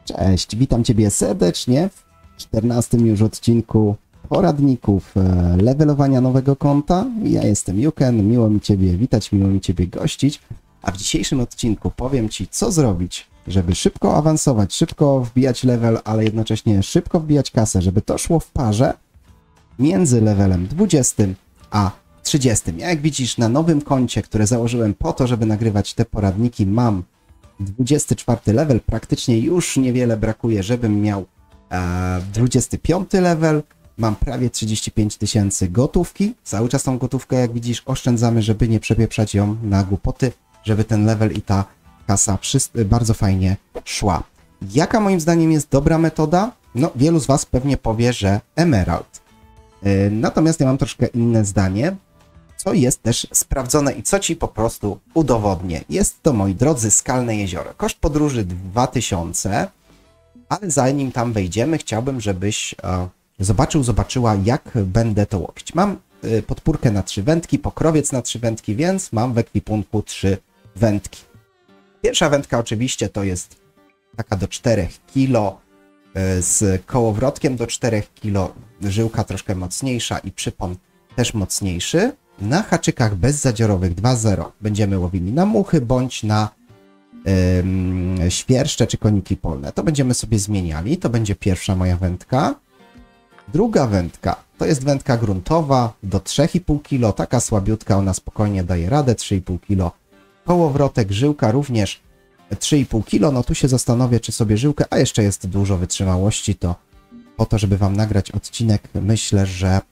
Cześć, witam Ciebie serdecznie w 14 już odcinku poradników levelowania nowego konta. Ja jestem Juken, miło mi Ciebie witać, miło mi Ciebie gościć. A w dzisiejszym odcinku powiem Ci, co zrobić, żeby szybko awansować, szybko wbijać level, ale jednocześnie szybko wbijać kasę, żeby to szło w parze między levelem 20 a 30. Ja, jak widzisz, na nowym koncie, które założyłem po to, żeby nagrywać te poradniki, mam 24 level, praktycznie już niewiele brakuje, żebym miał 25 level, mam prawie 35 000 gotówki, cały czas tą gotówkę, jak widzisz, oszczędzamy, żeby nie przepieprzać ją na głupoty, żeby ten level i ta kasa bardzo fajnie szła. Jaka moim zdaniem jest dobra metoda? No, wielu z Was pewnie powie, że Emerald. Natomiast ja mam troszkę inne zdanie, co jest też sprawdzone i co Ci po prostu udowodnię. Jest to, moi drodzy, Skalne Jezioro. Koszt podróży 2000, ale zanim tam wejdziemy, chciałbym, żebyś zobaczyła, jak będę to łowić. Mam podpórkę na 3 wędki, pokrowiec na 3 wędki, więc mam w ekwipunku 3 wędki. Pierwsza wędka oczywiście to jest taka do 4 kg z kołowrotkiem do 4 kg, żyłka troszkę mocniejsza i przypon też mocniejszy. Na haczykach bezzadziorowych 2.0 będziemy łowili na muchy bądź na świerszcze czy koniki polne. To będziemy sobie zmieniali. To będzie pierwsza moja wędka. Druga wędka to jest wędka gruntowa do 3,5 kg. Taka słabiutka, ona spokojnie daje radę. 3,5 kg. Kołowrotek, żyłka również 3,5 kg. No tu się zastanowię, czy sobie żyłkę, a jeszcze jest dużo wytrzymałości, to po to, żeby Wam nagrać odcinek, myślę, że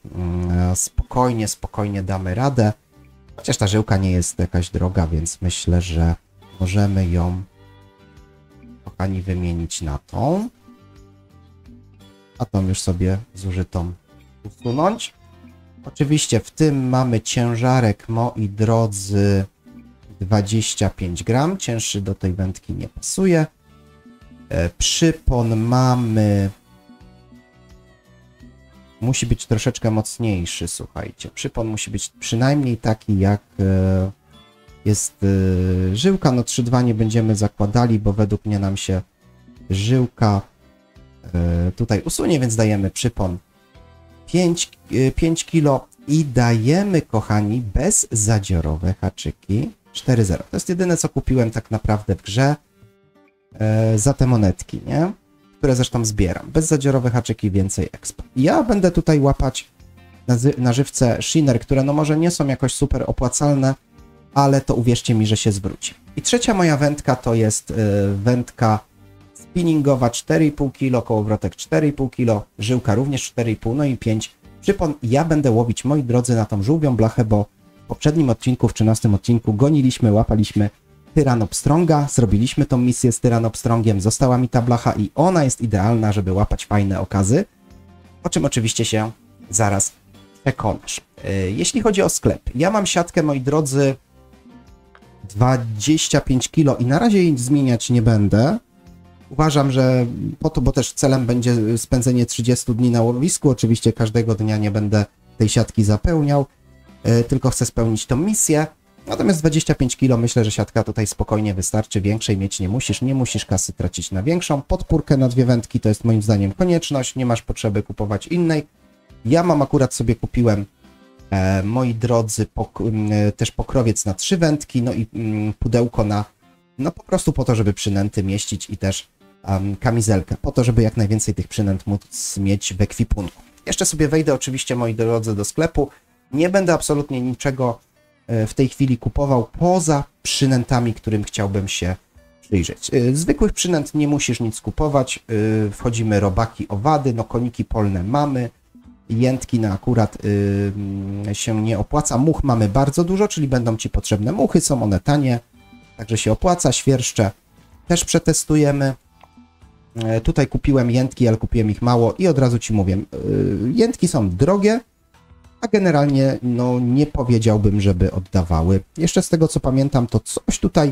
spokojnie damy radę. Chociaż ta żyłka nie jest jakaś droga, więc myślę, że możemy ją, kochani, wymienić na tą. A tą już sobie zużytą usunąć. Oczywiście w tym mamy ciężarek, moi drodzy, 25 gram. Cięższy do tej wędki nie pasuje. Przypon mamy... Musi być troszeczkę mocniejszy, słuchajcie. Przypon musi być przynajmniej taki, jak jest żyłka. No 3,2 nie będziemy zakładali, bo według mnie nam się żyłka tutaj usunie, więc dajemy przypon 5 kg i dajemy, kochani, bezzadziorowe haczyki 4.0. To jest jedyne, co kupiłem tak naprawdę w grze za te monetki, nie? Które zresztą zbieram. Bezzadziorowe haczyki, więcej expa. Ja będę tutaj łapać na żywce Shiner, które no może nie są jakoś super opłacalne, ale to uwierzcie mi, że się zwróci. I trzecia moja wędka to jest wędka spinningowa 4,5 kg, kołowrotek 4,5 kg, żyłka również 4,5, no i 5 przypon. Ja będę łowić, moi drodzy, na tą żółwią blachę, bo w poprzednim odcinku, w 13 odcinku łapaliśmy Tyranopstronga, zrobiliśmy tą misję z Tyranopstrongiem, została mi ta blacha i ona jest idealna, żeby łapać fajne okazy, o czym oczywiście się zaraz przekonasz. Jeśli chodzi o sklep, ja mam siatkę, moi drodzy, 25 kg i na razie jej zmieniać nie będę. Uważam, że po to, bo też celem będzie spędzenie 30 dni na łowisku, oczywiście każdego dnia nie będę tej siatki zapełniał, tylko chcę spełnić tą misję. Natomiast 25 kg myślę, że siatka tutaj spokojnie wystarczy, większej mieć nie musisz kasy tracić na większą. Podpórkę na 2 wędki to jest moim zdaniem konieczność, nie masz potrzeby kupować innej. Ja mam akurat sobie kupiłem, moi drodzy, też pokrowiec na 3 wędki, no i pudełko na, no po prostu po to, żeby przynęty mieścić i też kamizelkę, po to, żeby jak najwięcej tych przynęt móc mieć w ekwipunku. Jeszcze sobie wejdę oczywiście, moi drodzy, do sklepu. Nie będę absolutnie niczego w tej chwili kupował poza przynętami, którym chciałbym się przyjrzeć. Zwykłych przynęt nie musisz nic kupować. Wchodzimy robaki, owady, no koniki polne mamy, jętki no akurat się nie opłaca. Much mamy bardzo dużo, czyli będą Ci potrzebne muchy, są one tanie, także się opłaca. Świerszcze też przetestujemy. Tutaj kupiłem jętki, ale kupiłem ich mało i od razu Ci mówię, jętki są drogie, a generalnie no nie powiedziałbym, żeby oddawały. Jeszcze z tego, co pamiętam, to coś tutaj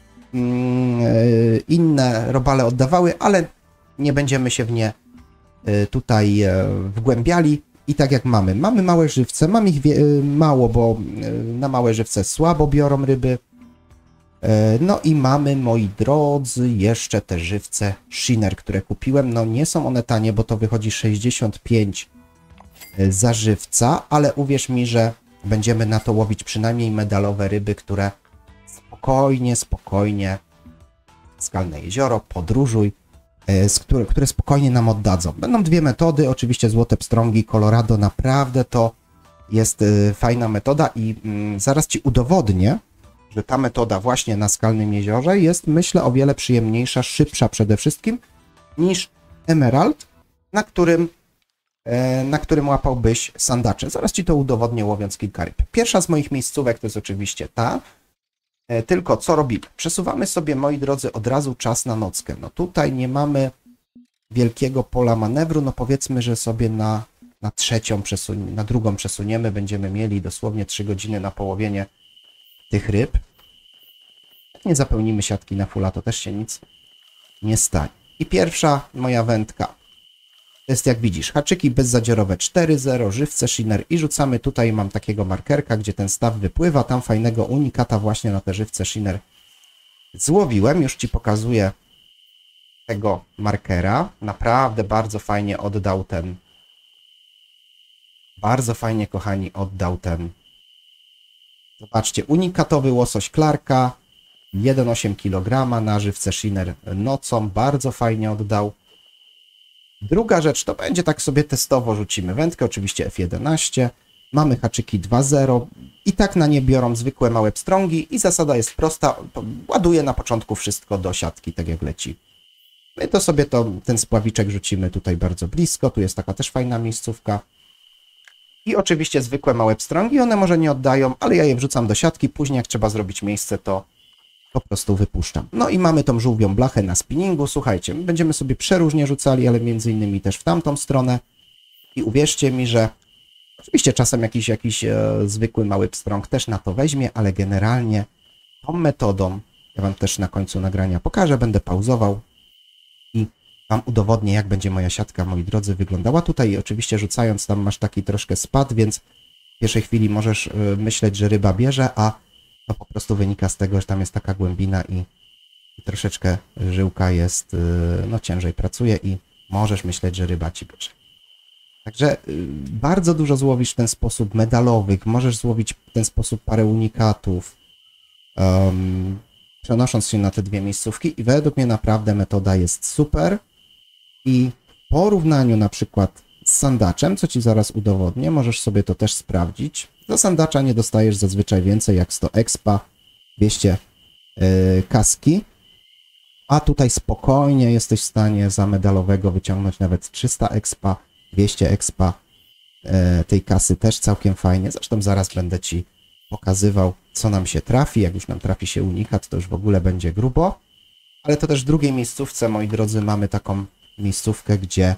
inne robale oddawały, ale nie będziemy się w nie tutaj wgłębiali. I tak jak mamy małe żywce, mam ich mało, bo na małe żywce słabo biorą ryby. No i mamy, moi drodzy, jeszcze te żywce Shiner, które kupiłem. No nie są one tanie, bo to wychodzi 65 za żywca, ale uwierz mi, że będziemy na to łowić przynajmniej medalowe ryby, które spokojnie, Skalne Jezioro, podróżuj, które spokojnie nam oddadzą. Będą dwie metody, oczywiście złote pstrągi, Colorado, naprawdę to jest fajna metoda i zaraz Ci udowodnię, że ta metoda właśnie na Skalnym Jeziorze jest, myślę, o wiele przyjemniejsza, szybsza przede wszystkim niż Emerald, na którym łapałbyś sandacze. Zaraz Ci to udowodnię, łowiąc kilka ryb. Pierwsza z moich miejscówek to jest oczywiście ta, tylko co robimy? Przesuwamy sobie, moi drodzy, od razu czas na nockę. No tutaj nie mamy wielkiego pola manewru, no powiedzmy, że sobie na drugą przesuniemy, będziemy mieli dosłownie 3 godziny na połowienie tych ryb. Jak nie zapełnimy siatki na fulla, to też się nic nie stanie. I pierwsza moja wędka to jest, jak widzisz, haczyki bezzadziorowe 4.0, żywce Shiner i rzucamy tutaj, mam takiego markerka, gdzie ten staw wypływa, tam fajnego unikata właśnie na te żywce Shiner złowiłem. Już Ci pokazuję tego markera. Naprawdę bardzo fajnie oddał ten, kochani, oddał ten. Zobaczcie, unikatowy łosoś Clarka, 1,8 kg na żywce Shiner nocą, bardzo fajnie oddał. Druga rzecz to będzie tak sobie testowo rzucimy wędkę, oczywiście F11, mamy haczyki 2.0 i tak na nie biorą zwykłe małe pstrągi i zasada jest prosta, ładuję na początku wszystko do siatki, tak jak leci. My to sobie ten spławiczek rzucimy tutaj bardzo blisko, tu jest taka też fajna miejscówka. I oczywiście zwykłe małe pstrągi, one może nie oddają, ale ja je wrzucam do siatki, później jak trzeba zrobić miejsce, to po prostu wypuszczam. No i mamy tą żółwią blachę na spinningu. Słuchajcie, my będziemy sobie przeróżnie rzucali, ale między innymi też w tamtą stronę. I uwierzcie mi, że oczywiście czasem jakiś zwykły mały pstrąg też na to weźmie, ale generalnie tą metodą, ja Wam też na końcu nagrania pokażę, będę pauzował i Wam udowodnię, jak będzie moja siatka, moi drodzy, wyglądała. Tutaj oczywiście rzucając tam masz taki troszkę spad, więc w pierwszej chwili możesz myśleć, że ryba bierze, a to po prostu wynika z tego, że tam jest taka głębina i troszeczkę żyłka jest, no ciężej pracuje i możesz myśleć, że ryba Ci bierze. Także bardzo dużo złowisz w ten sposób medalowych, możesz złowić w ten sposób parę unikatów, przenosząc się na te dwie miejscówki i według mnie naprawdę metoda jest super i w porównaniu na przykład z sandaczem, co Ci zaraz udowodnię, możesz sobie to też sprawdzić. Za sandacza nie dostajesz zazwyczaj więcej jak 100 expa, 200 kaski, a tutaj spokojnie jesteś w stanie za medalowego wyciągnąć nawet 300 expa, 200 expa, tej kasy też całkiem fajnie. Zresztą zaraz będę Ci pokazywał, co nam się trafi. Jak już nam trafi się unikat, to już w ogóle będzie grubo. Ale to też w drugiej miejscówce, moi drodzy, mamy taką miejscówkę, gdzie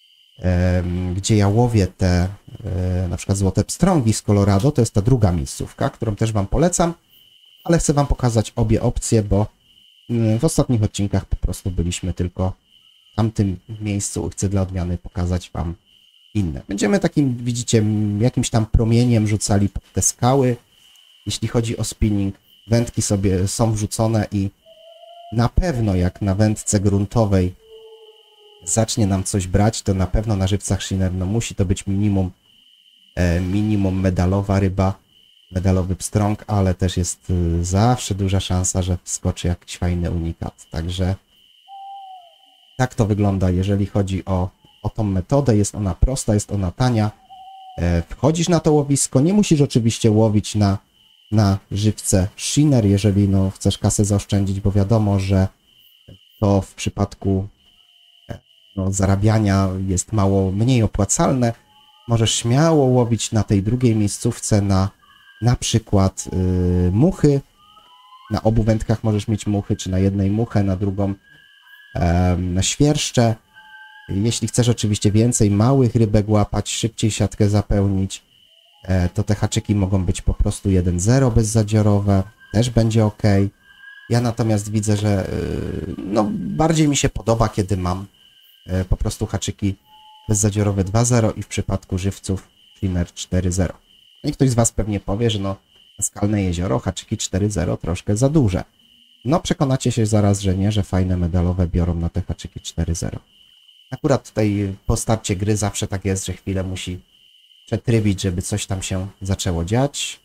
ja łowię te na przykład złote pstrągi z Colorado. To jest ta druga miejscówka, którą też Wam polecam, ale chcę Wam pokazać obie opcje, bo w ostatnich odcinkach po prostu byliśmy tylko w tamtym miejscu. Chcę dla odmiany pokazać Wam inne. Będziemy takim, widzicie, jakimś tam promieniem rzucali pod te skały. Jeśli chodzi o spinning, wędki sobie są wrzucone i na pewno jak na wędce gruntowej zacznie nam coś brać, to na pewno na żywcach Shiner no musi to być minimum medalowa ryba, medalowy pstrąg, ale też jest zawsze duża szansa, że wskoczy jakiś fajny unikat. Także tak to wygląda, jeżeli chodzi o tą metodę. Jest ona prosta, jest ona tania. Wchodzisz na to łowisko, nie musisz oczywiście łowić na żywce Shiner, jeżeli no, chcesz kasę zaoszczędzić, bo wiadomo, że to w przypadku zarabiania jest mniej opłacalne. Możesz śmiało łowić na tej drugiej miejscówce na przykład muchy. Na obu wędkach możesz mieć muchy, czy na jednej muchę, na drugą na świerszcze. Jeśli chcesz oczywiście więcej małych rybek łapać, szybciej siatkę zapełnić, to te haczyki mogą być po prostu 1.0 bezzadziorowe, też będzie ok. Ja natomiast widzę, że no, bardziej mi się podoba, kiedy mam po prostu haczyki bezzadziorowe 2.0 i w przypadku żywców Shiner 4.0. No i ktoś z Was pewnie powie, że no, Skalne Jezioro, haczyki 4.0 troszkę za duże. No przekonacie się zaraz, że nie, że fajne medalowe biorą na te haczyki 4.0. Akurat tutaj po starcie gry zawsze tak jest, że chwilę musi przetrybić, żeby coś tam się zaczęło dziać.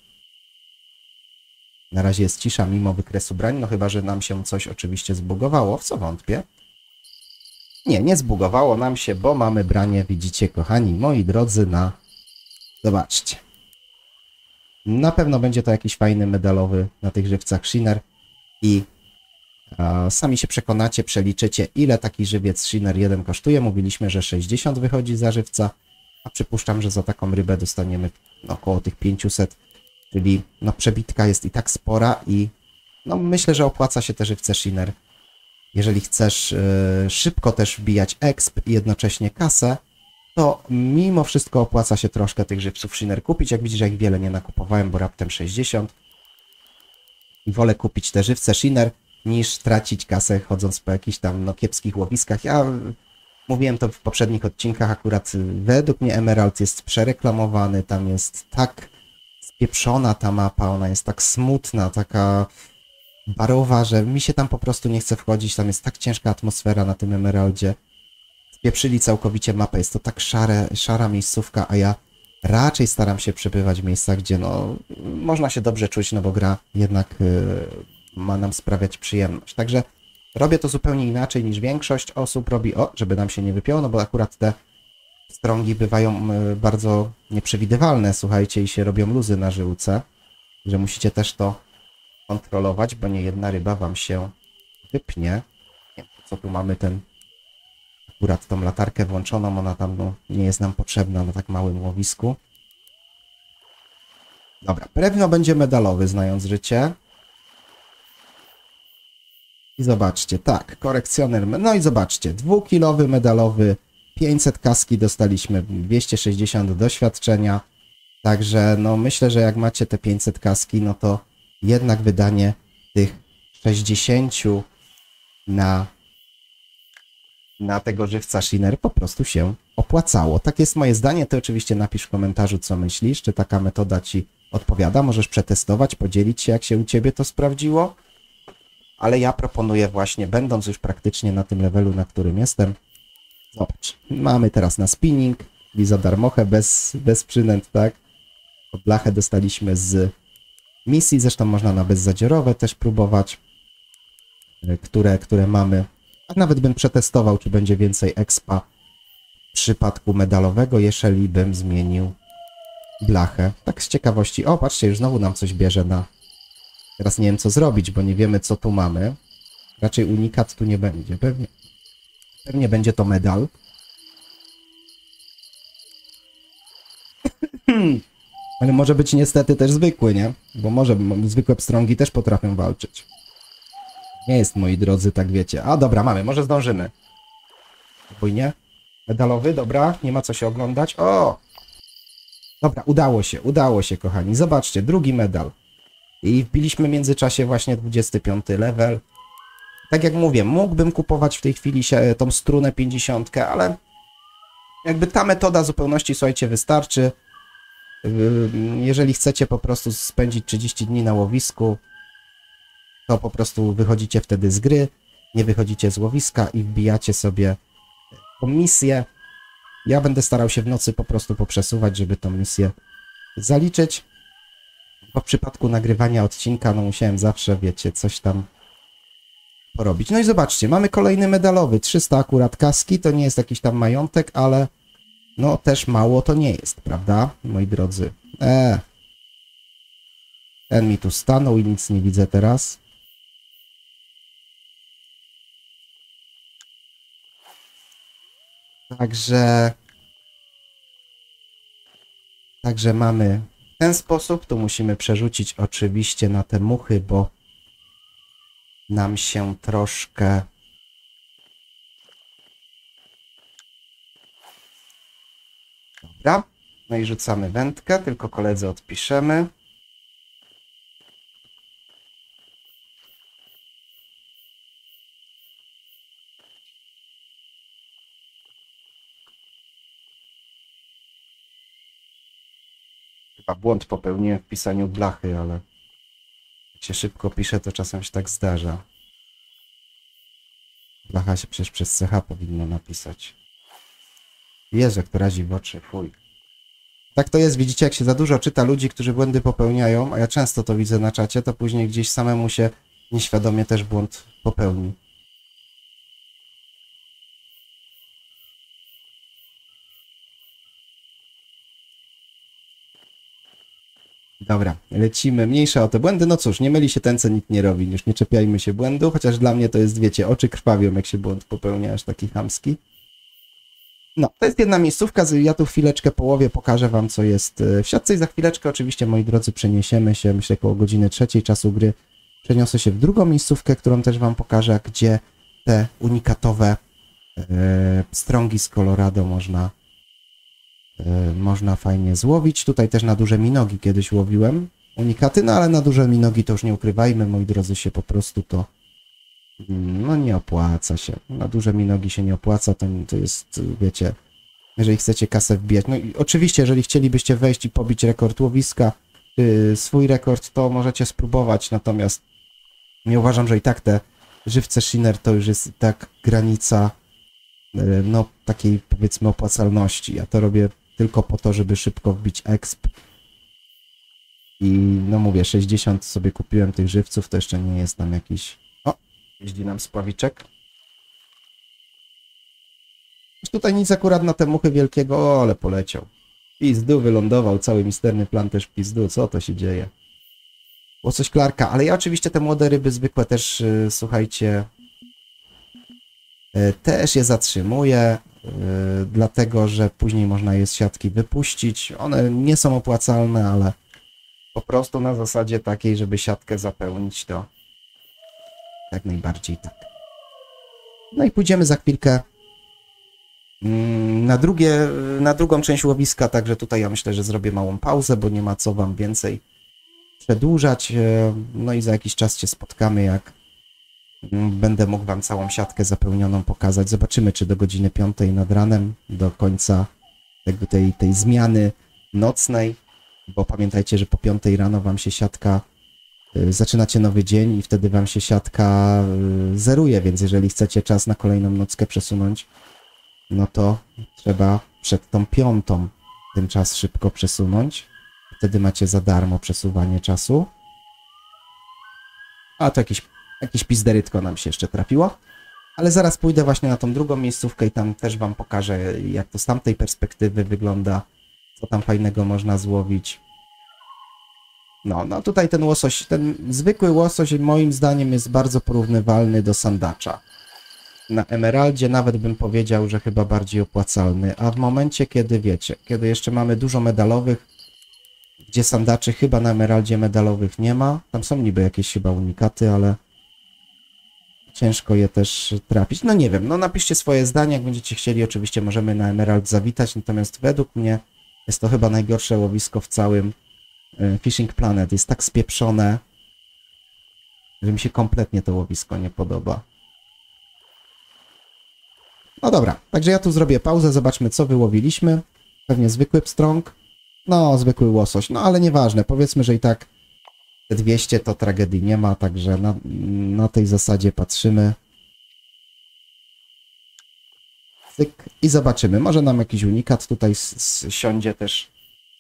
Na razie jest cisza mimo wykresu brań, no chyba, że nam się coś oczywiście zbugowało, w co wątpię. Nie, nie zbugowało nam się, bo mamy branie, widzicie, kochani moi drodzy, na... Zobaczcie. Na pewno będzie to jakiś fajny medalowy na tych żywcach Shiner i sami się przekonacie, przeliczycie, ile taki żywiec Shiner 1 kosztuje. Mówiliśmy, że 60 wychodzi za żywca, a przypuszczam, że za taką rybę dostaniemy około tych 500, czyli no przebitka jest i tak spora i no myślę, że opłaca się te żywce Shiner. Jeżeli chcesz szybko też wbijać exp i jednocześnie kasę, to mimo wszystko opłaca się troszkę tych żywców Shiner kupić. Jak widzisz, ja ich wiele nie nakupowałem, bo raptem 60. I wolę kupić te żywce Shiner, niż tracić kasę chodząc po jakichś tam no, kiepskich łowiskach. Ja mówiłem to w poprzednich odcinkach, akurat według mnie Emerald jest przereklamowany, tam jest tak spieprzona ta mapa, ona jest tak smutna, taka barowa, że mi się tam po prostu nie chce wchodzić, tam jest tak ciężka atmosfera na tym Emeraldzie. Spieprzyli całkowicie mapę, jest to tak szara miejscówka, a ja raczej staram się przebywać w miejscach, gdzie no, można się dobrze czuć, no bo gra jednak ma nam sprawiać przyjemność. Także robię to zupełnie inaczej niż większość osób robi, żeby nam się nie wypięło, no bo akurat te strągi bywają bardzo nieprzewidywalne, słuchajcie, i się robią luzy na żyłce, że musicie też to kontrolować, bo nie jedna ryba wam się wypnie. Nie wiem, co tu mamy akurat tą latarkę włączoną, ona tam no, nie jest nam potrzebna na tak małym łowisku. Dobra, pewno będzie medalowy, znając życie. I zobaczcie, tak, korekcjoner, no i zobaczcie, 2-kilowy medalowy, 500 kaski dostaliśmy, 260 doświadczenia. Także no myślę, że jak macie te 500 kaski, no to jednak wydanie tych 60 na tego żywca Shiner po prostu się opłacało. Tak jest moje zdanie, ty oczywiście napisz w komentarzu, co myślisz, czy taka metoda ci odpowiada, możesz przetestować, podzielić się, jak się u ciebie to sprawdziło, ale ja proponuję właśnie, będąc już praktycznie na tym levelu, na którym jestem, zobacz, mamy teraz na spinning, czyli za darmochę, bez przynęt, tak? Blachę dostaliśmy z misji, zresztą można na bezzadziorowe też próbować, które mamy. A nawet bym przetestował, czy będzie więcej expa w przypadku medalowego, jeżeli bym zmienił blachę. Tak z ciekawości. O, patrzcie, już znowu nam coś bierze na... Teraz nie wiem, co zrobić, bo nie wiemy, co tu mamy. Raczej unikat tu nie będzie. Pewnie będzie to medal. Ale może być niestety też zwykły, nie? Bo może zwykłe pstrągi też potrafią walczyć. Nie jest, moi drodzy, tak wiecie. A dobra, mamy, może zdążymy. Spokojnie. Medalowy, dobra, nie ma co się oglądać. O! Dobra, udało się, kochani. Zobaczcie, drugi medal. I wbiliśmy w międzyczasie właśnie 25 level. Tak jak mówię, mógłbym kupować w tej chwili tą strunę 50, ale jakby ta metoda zupełności, słuchajcie, wystarczy. Jeżeli chcecie po prostu spędzić 30 dni na łowisku, to po prostu wychodzicie wtedy z gry, nie wychodzicie z łowiska i wbijacie sobie tą misję. Ja będę starał się w nocy po prostu poprzesuwać, żeby tą misję zaliczyć. Bo w przypadku nagrywania odcinka, no musiałem zawsze, wiecie, coś tam porobić. No i zobaczcie, mamy kolejny medalowy, 300 akurat kaski, to nie jest jakiś tam majątek, ale no też mało to nie jest, prawda, moi drodzy? Ten mi tu stanął i nic nie widzę teraz. Także mamy w ten sposób. Tu musimy przerzucić oczywiście na te muchy, bo nam się troszkę... Dobra. No i rzucamy wędkę, tylko koledze odpiszemy. Chyba błąd popełniłem w pisaniu blachy, ale jak się szybko pisze, to czasem się tak zdarza. Blacha się przecież przez CH powinno napisać. Jeże, kto razi w oczy, fuj. Tak to jest, widzicie, jak się za dużo czyta ludzi, którzy błędy popełniają, a ja często to widzę na czacie, to później gdzieś samemu się nieświadomie też błąd popełni. Dobra, lecimy. Mniejsza o te błędy. No cóż, nie myli się ten, co nikt nie robi. Już nie czepiajmy się błędu, chociaż dla mnie to jest, wiecie, oczy krwawią, jak się błąd popełnia, aż taki chamski. No, to jest jedna miejscówka. Ja tu chwileczkę połowie pokażę wam, co jest w siatce i za chwileczkę oczywiście, moi drodzy, przeniesiemy się, myślę, koło godziny 3 czasu gry. Przeniosę się w drugą miejscówkę, którą też wam pokażę, gdzie te unikatowe pstrągi z Colorado można fajnie złowić. Tutaj też na duże minogi kiedyś łowiłem unikaty, no ale na duże minogi to już nie ukrywajmy, moi drodzy, się po prostu to no nie opłaca się. Na duże minogi się nie opłaca, to jest, wiecie, jeżeli chcecie kasę wbijać. No i oczywiście, jeżeli chcielibyście wejść i pobić rekord łowiska, swój rekord, to możecie spróbować, natomiast nie uważam, że i tak te żywce Shiner to już jest tak granica no takiej, powiedzmy, opłacalności. Ja to robię tylko po to, żeby szybko wbić exp. I no mówię, 60 sobie kupiłem tych żywców, to jeszcze nie jest tam jakiś... O, jeździ nam spławiczek. Już tutaj nic akurat na te muchy wielkiego, o, ale poleciał. Pizdu wylądował, cały misterny plan też w pizdu, co to się dzieje? Łosoś Clarka, ale ja oczywiście te młode ryby zwykłe też, słuchajcie, też je zatrzymuję, dlatego że później można je z siatki wypuścić. One nie są opłacalne, ale po prostu na zasadzie takiej, żeby siatkę zapełnić, to jak najbardziej tak. No i pójdziemy za chwilkę na drugą część łowiska, także tutaj ja myślę, że zrobię małą pauzę, bo nie ma co wam więcej przedłużać. No i za jakiś czas się spotkamy, jak będę mógł wam całą siatkę zapełnioną pokazać. Zobaczymy, czy do godziny 5 nad ranem, do końca tej zmiany nocnej, bo pamiętajcie, że po 5 rano wam się siatka, zaczynacie nowy dzień i wtedy wam się siatka zeruje, więc jeżeli chcecie czas na kolejną nockę przesunąć, no to trzeba przed tą 5 ten czas szybko przesunąć. Wtedy macie za darmo przesuwanie czasu. A to jakieś pizderytko nam się jeszcze trafiło. Ale zaraz pójdę właśnie na tą drugą miejscówkę i tam też wam pokażę, jak to z tamtej perspektywy wygląda, co tam fajnego można złowić. No tutaj ten łosoś, ten zwykły łosoś moim zdaniem jest bardzo porównywalny do sandacza. Na emeraldzie nawet bym powiedział, że chyba bardziej opłacalny, a w momencie, kiedy wiecie, kiedy jeszcze mamy dużo medalowych, gdzie sandaczy chyba na emeraldzie medalowych nie ma, tam są niby jakieś chyba unikaty, ale ciężko je też trafić. No nie wiem, no napiszcie swoje zdanie, jak będziecie chcieli, oczywiście możemy na emerald zawitać, natomiast według mnie jest to chyba najgorsze łowisko w całym Fishing Planet. Jest tak spieprzone, że mi się kompletnie to łowisko nie podoba. No dobra, także ja tu zrobię pauzę, zobaczmy, co wyłowiliśmy. Pewnie zwykły pstrąg. No, zwykły łosoś, no ale nieważne, powiedzmy, że i tak te 200 to tragedii nie ma, także na tej zasadzie patrzymy. Cyk i zobaczymy, może nam jakiś unikat tutaj siądzie też,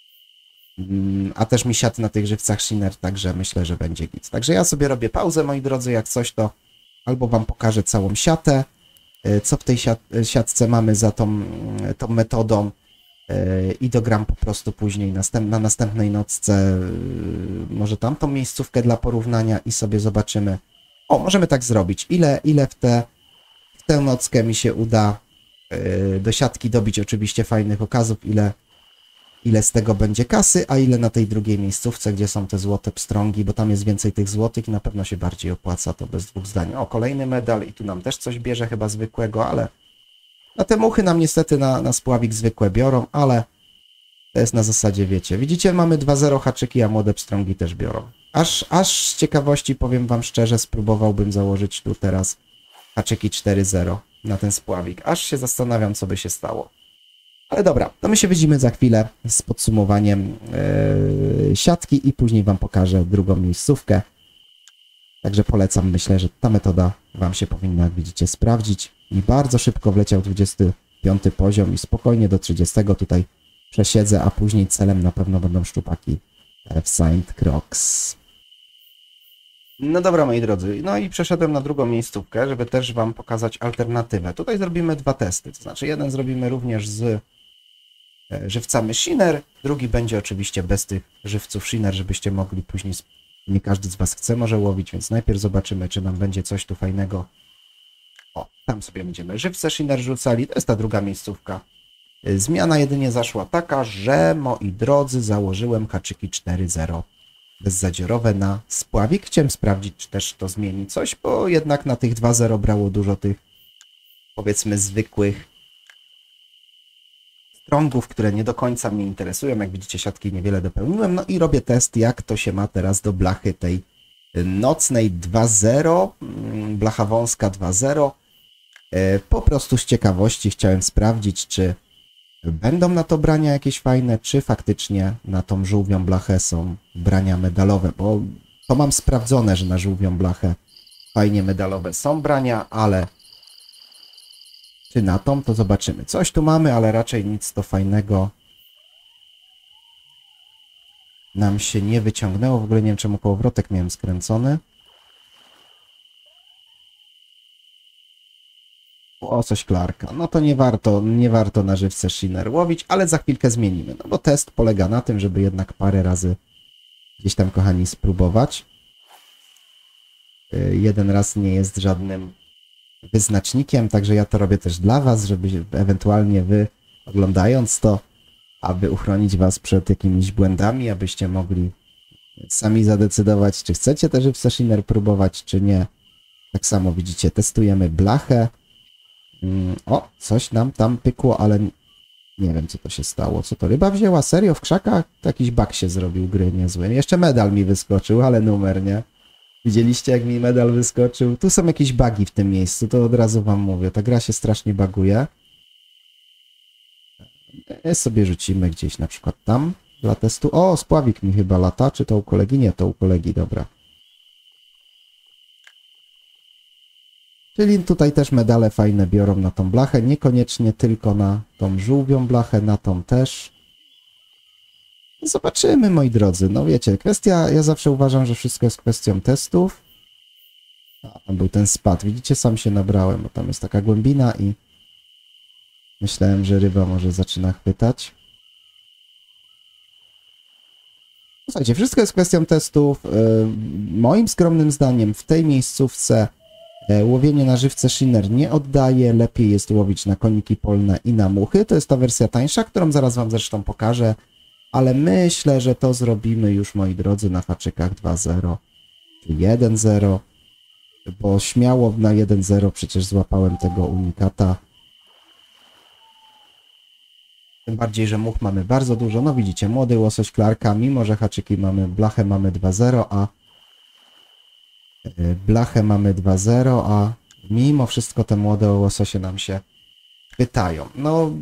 a też mi siadł na tych żywcach Shiner, także myślę, że będzie git. Także ja sobie robię pauzę, moi drodzy, jak coś to albo wam pokażę całą siatę, co w tej siatce mamy za tą metodą, i dogram po prostu później na następnej nocce może tamtą miejscówkę dla porównania i sobie zobaczymy. O, możemy tak zrobić. Ile w tę nockę mi się uda do siatki dobić oczywiście fajnych okazów, ile z tego będzie kasy, a ile na tej drugiej miejscówce, gdzie są te złote pstrągi, bo tam jest więcej tych złotych i na pewno się bardziej opłaca, to bez dwóch zdań. O, kolejny medal i tu nam też coś bierze chyba zwykłego, ale na te muchy nam niestety na spławik zwykłe biorą, ale to jest na zasadzie, wiecie. Widzicie, mamy 2-0 haczyki, a młode pstrągi też biorą. Aż z ciekawości, powiem wam szczerze, spróbowałbym założyć tu teraz haczyki 4-0 na ten spławik. Aż się zastanawiam, co by się stało. Ale dobra, to my się widzimy za chwilę z podsumowaniem siatki i później wam pokażę drugą miejscówkę. Także polecam, myślę, że ta metoda Wam się powinna, jak widzicie, sprawdzić. I bardzo szybko wleciał 25 poziom i spokojnie do 30 tutaj przesiedzę, a później celem na pewno będą szczupaki w Saint Croix. No dobra, moi drodzy, no i przeszedłem na drugą miejscówkę, żeby też Wam pokazać alternatywę. Tutaj zrobimy dwa testy, to znaczy jeden zrobimy również z żywcami Shiner, drugi będzie oczywiście bez tych żywców Shiner, żebyście mogli później, nie każdy z Was chce może łowić, więc najpierw zobaczymy, czy nam będzie coś tu fajnego. O, tam sobie będziemy żywce Shiner rzucali, to jest ta druga miejscówka. Zmiana jedynie zaszła taka, że, moi drodzy, założyłem haczyki 4.0 bezzadziorowe na spławik. Chciałem sprawdzić, czy też to zmieni coś, bo jednak na tych 2.0 brało dużo tych, powiedzmy, zwykłych strongów, które nie do końca mnie interesują. Jak widzicie, siatki niewiele dopełniłem. No i robię test, jak to się ma teraz do blachy tej nocnej 2.0, blacha wąska 2.0. Po prostu z ciekawości chciałem sprawdzić, czy będą na to brania jakieś fajne, czy faktycznie na tą żółwią blachę są brania medalowe, bo to mam sprawdzone, że na żółwią blachę fajnie medalowe są brania, ale czy na tą, to zobaczymy. Coś tu mamy, ale raczej nic to fajnego nam się nie wyciągnęło. W ogóle nie wiem, czemu kołowrotek miałem skręcony. O, coś klarka. No to nie warto na żywce Shiner łowić, ale za chwilkę zmienimy. No bo test polega na tym, żeby jednak parę razy gdzieś tam, kochani, spróbować. Jeden raz nie jest żadnym wyznacznikiem, także ja to robię też dla Was, żeby ewentualnie Wy, oglądając to, aby uchronić Was przed jakimiś błędami, abyście mogli sami zadecydować, czy chcecie te żywce Shiner próbować, czy nie. Tak samo widzicie, testujemy blachę. O, coś nam tam pykło, ale nie wiem, co to się stało. Co to, ryba wzięła? Serio? W krzakach? To jakiś bug się zrobił gry niezły. Jeszcze medal mi wyskoczył, ale numer, nie? Widzieliście, jak mi medal wyskoczył? Tu są jakieś bugi w tym miejscu, to od razu Wam mówię. Ta gra się strasznie buguje. Sobie rzucimy gdzieś na przykład tam dla testu. O, spławik mi chyba lata. Czy to u kolegi? Nie, to u kolegi, dobra. Czyli tutaj też medale fajne biorą na tą blachę, niekoniecznie tylko na tą żółwią blachę, na tą też. Zobaczymy, moi drodzy. No wiecie, ja zawsze uważam, że wszystko jest kwestią testów. A, tam był ten spad. Widzicie, sam się nabrałem, bo tam jest taka głębina i myślałem, że ryba może zaczyna chwytać. Słuchajcie, wszystko jest kwestią testów. Moim skromnym zdaniem w tej miejscówce łowienie na żywce Shiner nie oddaje, lepiej jest łowić na koniki polne i na muchy. To jest ta wersja tańsza, którą zaraz Wam zresztą pokażę, ale myślę, że to zrobimy już, moi drodzy, na haczykach 2.0 czy 1.0, bo śmiało na 1.0 przecież złapałem tego unikata. Tym bardziej, że much mamy bardzo dużo. No widzicie, młody łosoś klarka, mimo że haczyki mamy, blachę mamy 2.0, a blachę mamy 2.0, a mimo wszystko te młode łososie nam się chwytają. No.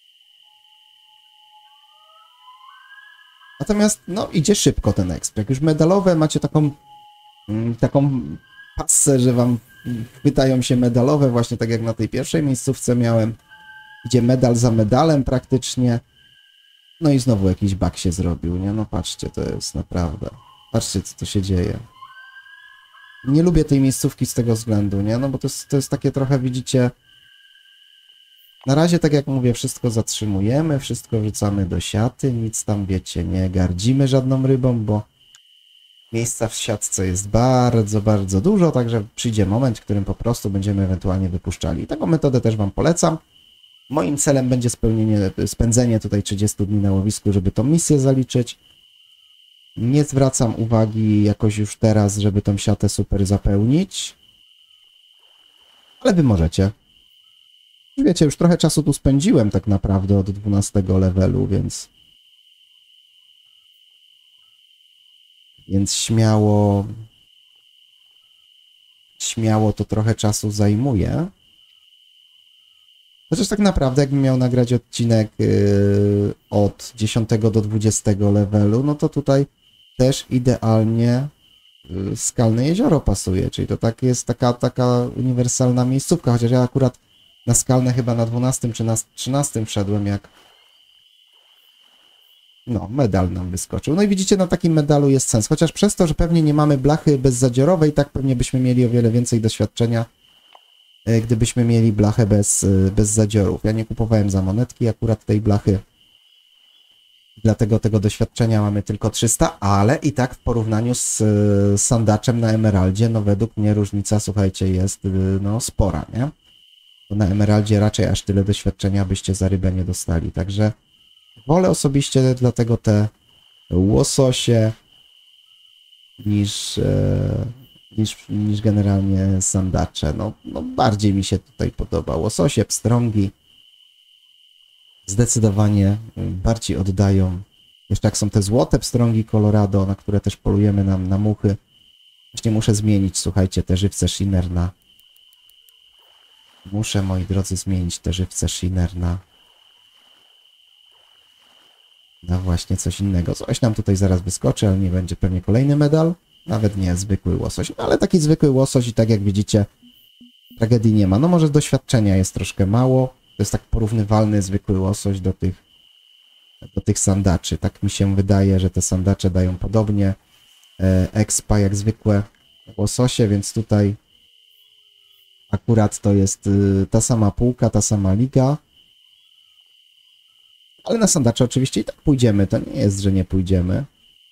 Natomiast, no, idzie szybko ten exp. Jak już medalowe macie taką passę, że Wam chwytają się medalowe, właśnie tak jak na tej pierwszej miejscówce miałem. Idzie medal za medalem praktycznie. No i znowu jakiś bug się zrobił, nie? No patrzcie, to jest naprawdę. Patrzcie, co tu się dzieje. Nie lubię tej miejscówki z tego względu, nie? No bo to jest takie trochę, widzicie... Na razie, tak jak mówię, wszystko zatrzymujemy, wszystko wrzucamy do siaty, nic tam, wiecie, nie gardzimy żadną rybą, bo miejsca w siatce jest bardzo, bardzo dużo, także przyjdzie moment, w którym po prostu będziemy ewentualnie wypuszczali. Taką metodę też Wam polecam. Moim celem będzie spędzenie tutaj 30 dni na łowisku, żeby tą misję zaliczyć. Nie zwracam uwagi jakoś już teraz, żeby tą siatę super zapełnić. Ale Wy możecie. Wiecie, już trochę czasu tu spędziłem tak naprawdę od 12 levelu, więc śmiało to trochę czasu zajmuje. Chociaż tak naprawdę, jakbym miał nagrać odcinek od 10 do 20 levelu, no to tutaj też idealnie Skalne Jezioro pasuje, czyli to tak jest taka uniwersalna miejscówka, chociaż ja akurat na Skalne chyba na 12 czy na 13 wszedłem, jak no, medal nam wyskoczył. No i widzicie, na takim medalu jest sens, chociaż przez to, że pewnie nie mamy blachy bezzadziorowej, tak pewnie byśmy mieli o wiele więcej doświadczenia, gdybyśmy mieli blachę bez zadziorów. Ja nie kupowałem za monetki akurat tej blachy, dlatego tego doświadczenia mamy tylko 300, ale i tak w porównaniu z sandaczem na emeraldzie, no według mnie różnica, słuchajcie, jest no spora, nie? Bo na emeraldzie raczej aż tyle doświadczenia byście za rybę nie dostali, także wolę osobiście dlatego te łososie niż generalnie sandacze. No bardziej mi się tutaj podoba. Łososie, pstrągi zdecydowanie bardziej oddają. Jeszcze jak są te złote pstrągi Colorado, na które też polujemy na muchy. Właśnie muszę zmienić, słuchajcie, te żywce Shiner na... Muszę, moi drodzy, zmienić te żywce Shiner na właśnie coś innego. Coś nam tutaj zaraz wyskoczy, ale nie będzie pewnie kolejny medal. Nawet nie, zwykły łosoś. No ale taki zwykły łosoś i tak jak widzicie, tragedii nie ma. No może doświadczenia jest troszkę mało. To jest tak porównywalny zwykły łosoś do tych sandaczy. Tak mi się wydaje, że te sandacze dają podobnie expa jak zwykłe łososie, więc tutaj akurat to jest ta sama półka, ta sama liga. Ale na sandacze oczywiście i tak pójdziemy. To nie jest, że nie pójdziemy.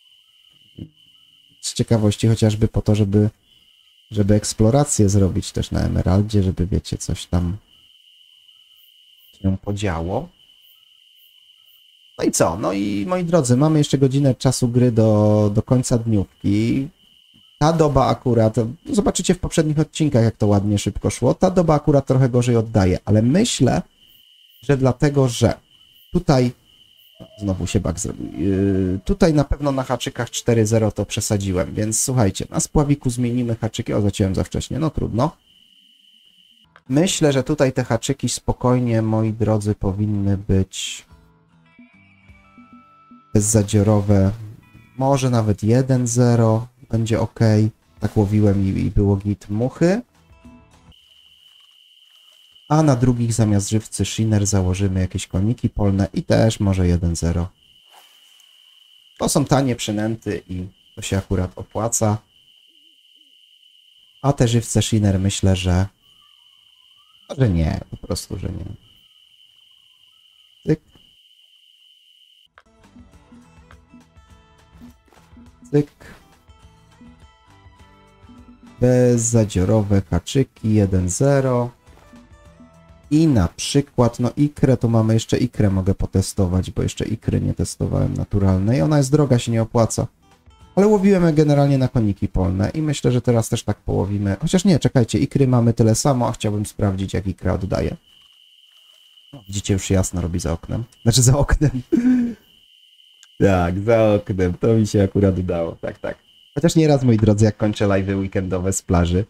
Z ciekawości chociażby po to, żeby eksplorację zrobić też na emeraldzie, żeby wiecie, coś tam się podziało. No i co? No i moi drodzy, mamy jeszcze godzinę czasu gry do końca dniówki. Ta doba akurat, zobaczycie w poprzednich odcinkach, jak to ładnie szybko szło, ta doba akurat trochę gorzej oddaje, ale myślę, że dlatego, że tutaj, znowu się bug zrobił, tutaj na pewno na haczykach 4.0 to przesadziłem, więc słuchajcie, na spławiku zmienimy haczyki, o zaciąłem za wcześnie, no trudno. Myślę, że tutaj te haczyki spokojnie, moi drodzy, powinny być bezzadziorowe, może nawet 1.0 będzie ok. Tak łowiłem i było git muchy. A na drugich zamiast żywcy Shiner założymy jakieś koniki polne i też może 1.0. To są tanie przynęty i to się akurat opłaca. A te żywce Shiner myślę, że nie, po prostu, że nie. Cyk. Cyk. Bezzadziorowe haczyki 1.0. I na przykład, no ikrę, to mamy jeszcze ikrę, mogę potestować, bo jeszcze ikry nie testowałem naturalnej. Ona jest droga, się nie opłaca. Ale łowiłem generalnie na koniki polne i myślę, że teraz też tak połowimy. Chociaż nie, czekajcie, ikry mamy tyle samo, a chciałbym sprawdzić, jak ikra oddaje. No, widzicie, już się jasno robi za oknem. Znaczy za oknem. Tak, za oknem. To mi się akurat udało. Tak, tak. Chociaż nieraz, moi drodzy, jak kończę live'y weekendowe z plaży,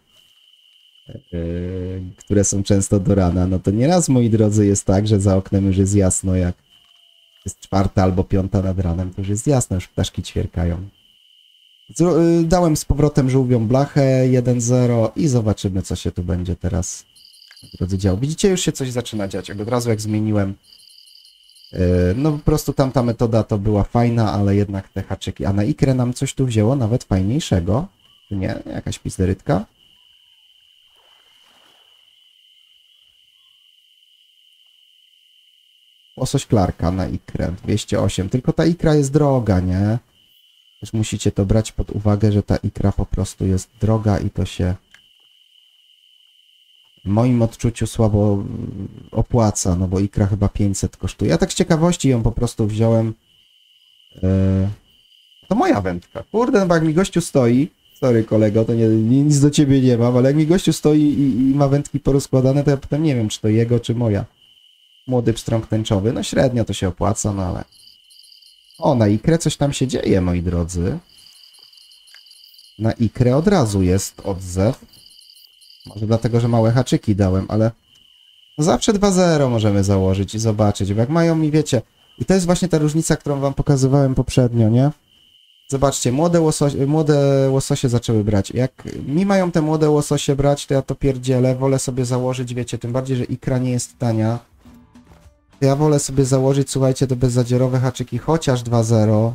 które są często do rana, no to nieraz, moi drodzy, jest tak, że za oknem już jest jasno, jak jest 4 albo 5 nad ranem, to już jest jasno, już ptaszki ćwierkają. Dałem z powrotem żółwią blachę 1.0 i zobaczymy, co się tu będzie teraz, moi drodzy, działo. Widzicie, już się coś zaczyna dziać. Od razu jak zmieniłem, no po prostu tamta metoda to była fajna, ale jednak te haczyki, a na ikrę nam coś tu wzięło nawet fajniejszego. Czy nie? Jakaś pizderytka. Łosoś Clarka na ikrę 208, tylko ta ikra jest droga, nie? Też musicie to brać pod uwagę, że ta ikra po prostu jest droga i to się w moim odczuciu słabo opłaca, no bo ikra chyba 500 kosztuje. Ja tak z ciekawości ją po prostu wziąłem. To moja wędka. Kurde, no bo jak mi gościu stoi, sorry kolego, to nic do ciebie nie mam, ale jak mi gościu stoi i ma wędki porozkładane, to ja potem nie wiem, czy to jego, czy moja. Młody pstrąg tęczowy, no średnio to się opłaca, no ale... O, na ikrę coś tam się dzieje, moi drodzy. Na ikrę od razu jest odzew. Może dlatego, że małe haczyki dałem, ale... Zawsze 2.0 możemy założyć i zobaczyć, bo jak mają mi, wiecie... I to jest właśnie ta różnica, którą wam pokazywałem poprzednio, nie? Zobaczcie, młode łososie zaczęły brać. Jak mi mają te młode łososie brać, to ja to pierdzielę. Wolę sobie założyć, wiecie, tym bardziej, że ikra nie jest tania. Ja wolę sobie założyć, słuchajcie, te bezzadzierowe haczyki, chociaż 2.0.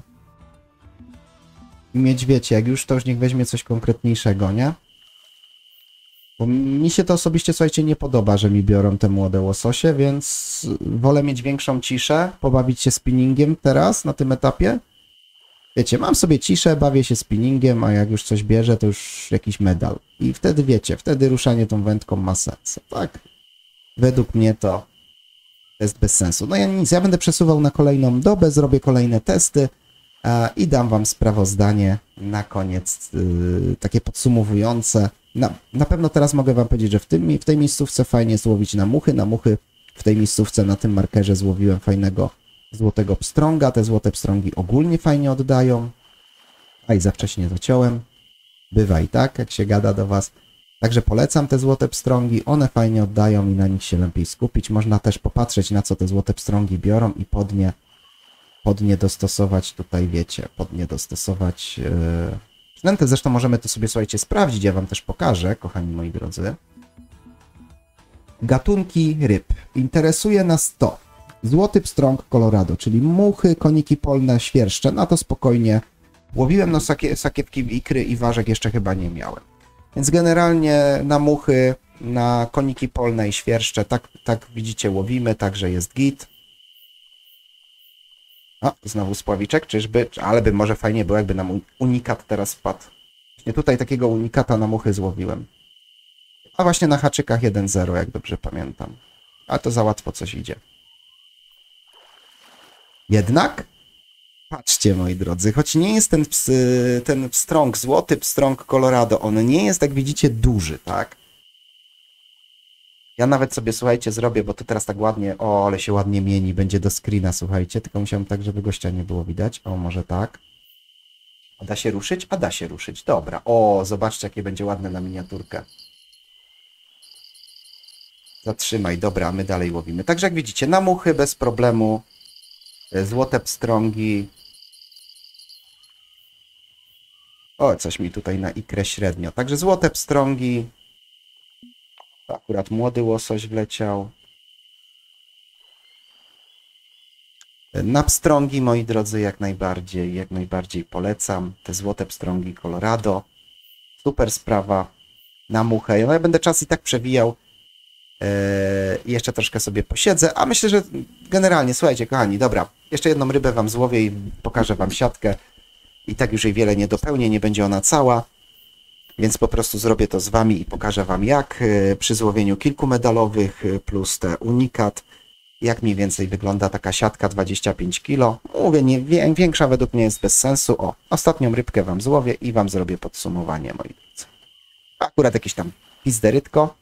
I mieć, wiecie, jak już to już niech weźmie coś konkretniejszego, nie? Bo mi się to osobiście, słuchajcie, nie podoba, że mi biorą te młode łososie, więc wolę mieć większą ciszę, pobawić się spinningiem teraz, na tym etapie. Wiecie, mam sobie ciszę, bawię się spinningiem, a jak już coś bierze, to już jakiś medal. I wtedy, wiecie, wtedy ruszanie tą wędką ma sens. Tak? Według mnie to jest bez sensu. No ja nic, ja będę przesuwał na kolejną dobę, zrobię kolejne testy i dam wam sprawozdanie na koniec, takie podsumowujące. Na pewno teraz mogę wam powiedzieć, że w tej miejscówce fajnie jest łowić na muchy. Na muchy w tej miejscówce, na tym markerze złowiłem fajnego złotego pstrąga. Te złote pstrągi ogólnie fajnie oddają. A i za wcześnie dociąłem. Bywa i tak, jak się gada do was. Także polecam te złote pstrągi. One fajnie oddają i na nich się lepiej skupić. Można też popatrzeć, na co te złote pstrągi biorą i pod nie dostosować tutaj, wiecie, pod nie dostosować przynętę. Zresztą możemy to sobie, słuchajcie, sprawdzić. Ja wam też pokażę, kochani moi drodzy. Gatunki ryb. Interesuje nas to. Złoty pstrąg Colorado, czyli muchy, koniki polne, świerszcze. Na to spokojnie łowiłem, no sakiewki, ikry i ważek jeszcze chyba nie miałem. Więc generalnie na muchy, na koniki polne i świerszcze, tak widzicie, łowimy, także jest git. A, znowu spławiczek, czyżby? Ale by może fajnie było, jakby nam unikat teraz wpadł. Właśnie tutaj takiego unikata na muchy złowiłem. A właśnie na haczykach 1.0, jak dobrze pamiętam. A to za łatwo coś idzie. Jednak, patrzcie moi drodzy, choć nie jest ten pstrąg, złoty pstrąg Colorado, on nie jest, jak widzicie, duży, tak? Ja nawet sobie, słuchajcie, zrobię, bo to teraz tak ładnie, o, ale się ładnie mieni, będzie do screena, słuchajcie, tylko musiałem tak, żeby gościa nie było widać, o, może tak. A da się ruszyć? A da się ruszyć, dobra, o, zobaczcie, jakie będzie ładne na miniaturkę. Zatrzymaj, dobra, my dalej łowimy. Także jak widzicie, na muchy bez problemu, złote pstrągi. O, coś mi tutaj na ikrę średnio. Także złote pstrągi. Akurat młody łosoś wleciał. Na pstrągi, moi drodzy, jak najbardziej polecam. Te złote pstrągi Colorado. Super sprawa. Na muchę. No ja będę czas i tak przewijał. Jeszcze troszkę sobie posiedzę, a myślę, że generalnie, słuchajcie, kochani, dobra, jeszcze jedną rybę wam złowię i pokażę wam siatkę. I tak już jej wiele nie dopełnię, nie będzie ona cała. Więc po prostu zrobię to z wami i pokażę wam, jak przy złowieniu kilku medalowych plus te unikat, jak mniej więcej wygląda taka siatka 25 kg. Mówię, większa według mnie jest bez sensu. O, ostatnią rybkę wam złowię i wam zrobię podsumowanie, moi drodzy. Akurat jakieś tam pizderytko.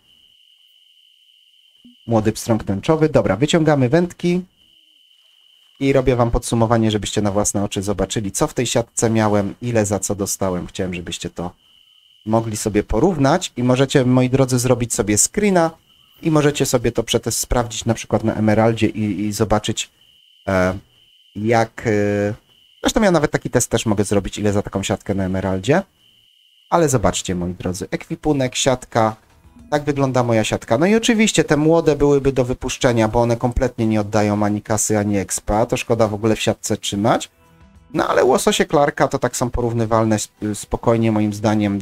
Młody pstrąg tęczowy. Dobra, wyciągamy wędki i robię wam podsumowanie, żebyście na własne oczy zobaczyli, co w tej siatce miałem, ile za co dostałem. Chciałem, żebyście to mogli sobie porównać i możecie, moi drodzy, zrobić sobie screena i możecie sobie to sprawdzić na przykład na Emeraldzie i zobaczyć jak... Zresztą ja nawet taki test też mogę zrobić, ile za taką siatkę na Emeraldzie. Ale zobaczcie, moi drodzy, ekwipunek, siatka, tak wygląda moja siatka. No i oczywiście te młode byłyby do wypuszczenia, bo one kompletnie nie oddają ani kasy, ani expa. To szkoda w ogóle w siatce trzymać. No ale łososie Clarka to tak są porównywalne spokojnie moim zdaniem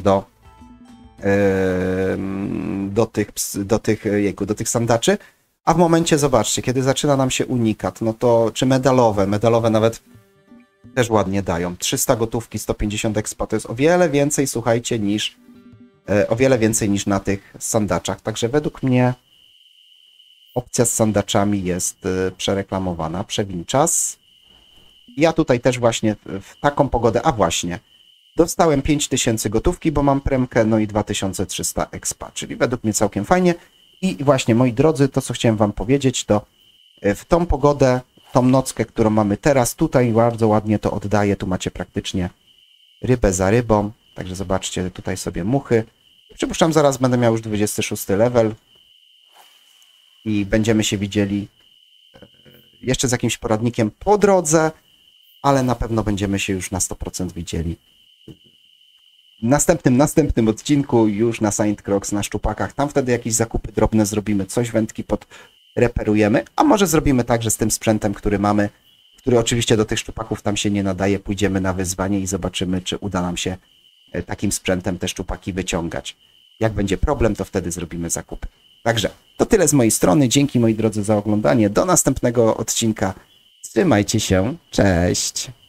do tych sandaczy. A w momencie, zobaczcie, kiedy zaczyna nam się unikat, no to czy medalowe nawet też ładnie dają. 300 gotówki, 150 expa to jest o wiele więcej, słuchajcie, niż na tych sandaczach. Także według mnie opcja z sandaczami jest przereklamowana. Przewiń czas. Ja tutaj też właśnie w taką pogodę, a właśnie, dostałem 5000 gotówki, bo mam premkę, no i 2300 expa, czyli według mnie całkiem fajnie. I właśnie, moi drodzy, to co chciałem wam powiedzieć, to w tą pogodę, tą nockę, którą mamy teraz, tutaj bardzo ładnie to oddaje, tu macie praktycznie rybę za rybą, także zobaczcie, tutaj sobie muchy. Przypuszczam, zaraz będę miał już 26 level i będziemy się widzieli jeszcze z jakimś poradnikiem po drodze. ale na pewno będziemy się już na 100% widzieli w następnym odcinku już na Saint Crocs, na szczupakach. Tam wtedy jakieś zakupy drobne zrobimy, coś wędki podreperujemy, a może zrobimy tak, że z tym sprzętem, który mamy, który oczywiście do tych szczupaków tam się nie nadaje, pójdziemy na wyzwanie i zobaczymy, czy uda nam się takim sprzętem te szczupaki wyciągać. Jak będzie problem, to wtedy zrobimy zakupy. Także to tyle z mojej strony. Dzięki moi drodzy za oglądanie. Do następnego odcinka. Trzymajcie się. Cześć.